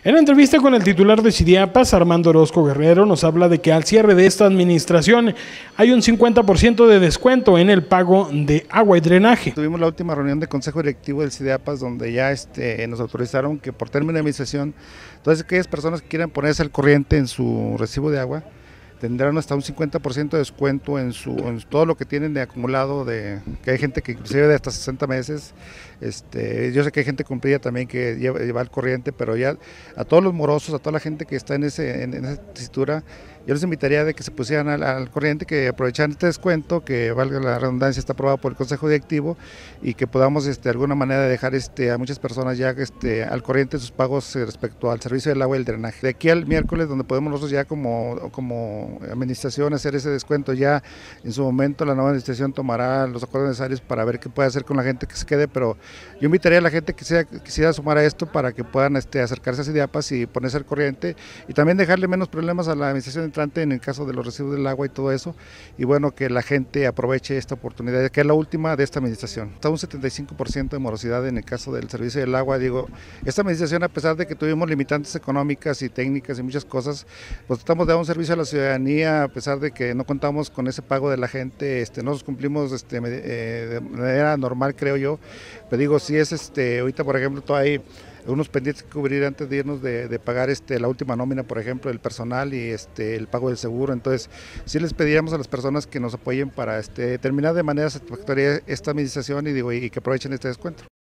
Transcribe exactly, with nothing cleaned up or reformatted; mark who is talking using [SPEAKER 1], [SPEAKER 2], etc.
[SPEAKER 1] En entrevista con el titular de Chidiapas, Armando Orozco Guerrero, nos habla de que al cierre de esta administración hay un cincuenta por ciento de descuento en el pago de agua y drenaje.
[SPEAKER 2] Tuvimos la última reunión de consejo directivo del Chidiapas donde ya este, nos autorizaron que por término de administración, todas aquellas personas que quieran ponerse al corriente en su recibo de agua, tendrán hasta un cincuenta por ciento de descuento en, su, en todo lo que tienen de acumulado, de que hay gente que inclusive de hasta sesenta meses, este, yo sé que hay gente cumplida también que lleva, lleva al corriente, pero ya a todos los morosos, a toda la gente que está en, ese, en, en esa tesitura, yo les invitaría de que se pusieran al, al corriente, que aprovecharan este descuento, que valga la redundancia, está aprobado por el Consejo Directivo y que podamos este, de alguna manera dejar este, a muchas personas ya este, al corriente sus pagos respecto al servicio del agua y el drenaje. De aquí al miércoles, donde podemos nosotros ya como, como administración hacer ese descuento, ya en su momento la nueva administración tomará los acuerdos necesarios para ver qué puede hacer con la gente que se quede, pero yo invitaría a la gente que sea, quisiera sumar a esto para que puedan este, acercarse a Chidiapas y ponerse al corriente y también dejarle menos problemas a la administración en el caso de los residuos del agua y todo eso, y bueno, que la gente aproveche esta oportunidad, que es la última de esta administración. Está un setenta y cinco por ciento de morosidad en el caso del servicio del agua. Digo, esta administración, a pesar de que tuvimos limitantes económicas y técnicas y muchas cosas, pues estamos dando un servicio a la ciudadanía, a pesar de que no contamos con ese pago de la gente, este, nosotros cumplimos este, eh, de manera normal, creo yo, pero digo, si es, este, ahorita por ejemplo, todavía hay unos pendientes que cubrir antes de irnos de, de pagar este, la última nómina, por ejemplo, del personal y este, el pago del seguro. Entonces, sí les pediríamos a las personas que nos apoyen para este, terminar de manera satisfactoria esta administración y, digo, y que aprovechen este descuento.